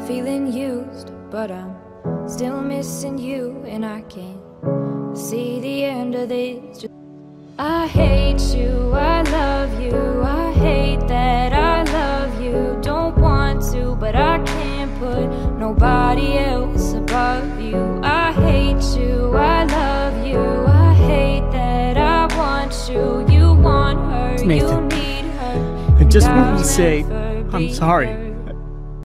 feeling used, but I'm still missing you, and I can't see the end of this. I hate you, I love you, I hate that I love you. Don't want to, but I can't put nobody else above you. I hate you, I love you, I hate that I want you. You want her, you need her. I just want to say I'm sorry.